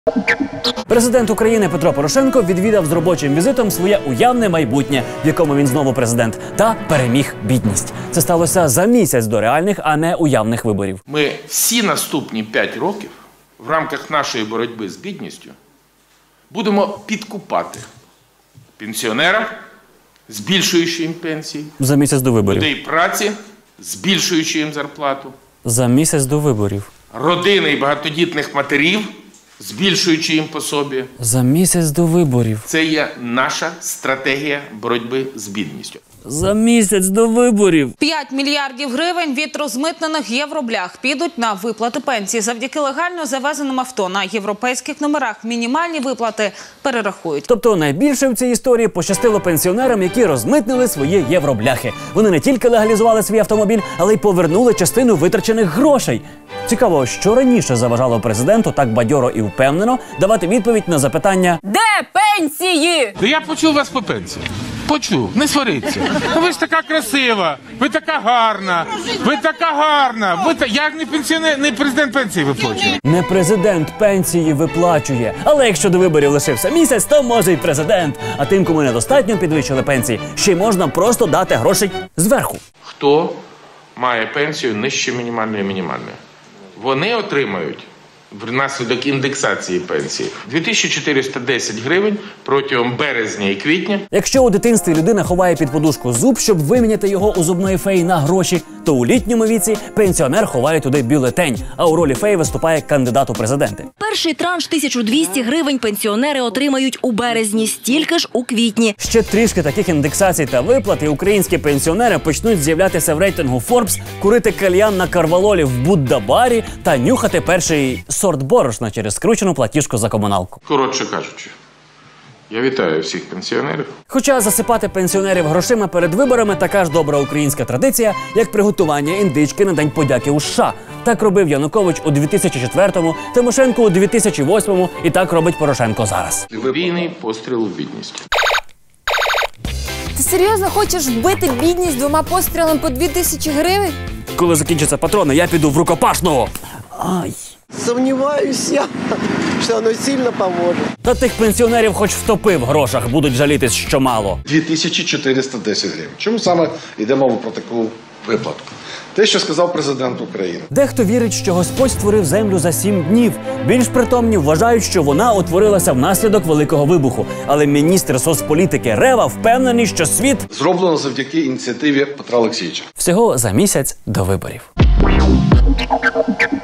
Президент України Петро Порошенко відвідав з робочим візитом своє уявне майбутнє, в якому він знову президент, та переміг бідність. Це сталося за місяць до реальних, а не уявних виборів. Ми всі наступні 5 років в рамках нашої боротьби з бідністю будемо підкупати пенсіонерам, збільшуючи їм пенсії, За місяць до виборів. людей праці, збільшуючи їм зарплату, За місяць до виборів. родини і багатодітних матерів, збільшуючи їм пособі. За місяць до виборів. Це є наша стратегія боротьби з бідністю. За місяць до виборів. 5 мільярдів гривень від розмитнених євроблях підуть на виплати пенсії. Завдяки легально завезеним авто на європейських номерах мінімальні виплати перерахують. Тобто найбільше в цій історії пощастило пенсіонерам, які розмитнили свої євробляхи. Вони не тільки легалізували свій автомобіль, але й повернули частину витрачених грошей. Цікаво, що раніше заважало президенту так бадьоро і впевнено давати відповідь на запитання Де пенсії? Я почув вас по пенсії. Почув, не сваріться. Ви ж така красива, ви така гарна, ви така гарна. Як не пенсіонер, не президент пенсії виплачує. «Не президент пенсії виплачує». Але якщо до виборів лишився місяць, то може й президент. А тим, кому недостатньо підвищили пенсії, ще й можна просто дати грошей зверху. Хто має пенсію нижче мінімальної? Вони отримають внаслідок індексації пенсії 2410 гривень протягом березня і квітня. Якщо у дитинстві людина ховає під подушку зуб, щоб виміняти його у зубної феї на гроші, то у літньому віці пенсіонер ховає туди бюлетень, а у ролі феї виступає кандидат у президенти. Перший транш 1200 гривень пенсіонери отримають у березні, стільки ж у квітні. Ще трішки таких індексацій та виплат, і українські пенсіонери почнуть з'являтися в рейтингу Forbes, курити кальян на карвалолі в Будда-барі та нюхати перший сорт борошна через скручену платіжку за комуналку. Коротше кажучи, я вітаю всіх пенсіонерів. Хоча засипати пенсіонерів грошима перед виборами така ж добра українська традиція, як приготування індички на День подяки у США. Так робив Янукович у 2004-му, Тимошенко у 2008-му і так робить Порошенко зараз. Війний постріл у бідність. Ти серйозно хочеш вбити бідність 2 пострілами по 2000 гривень? Коли закінчаться патрони, я піду в рукопашного. Ай. Сомневаюсь я, что оно сильно поможет. Та тих пенсіонерів хоч втопи в грошах, будуть жалітись, що мало. 2410 гривень. Чому саме йде мова про таку виплату? Те, що сказав президент України. Дехто вірить, що Господь створив землю за 7 днів. Більш притомні вважають, що вона утворилася внаслідок Великого вибуху. Але міністр соцполітики Рева впевнений, що світ Зроблено завдяки ініціативі Петра Олексійовича. всього за місяць до виборів.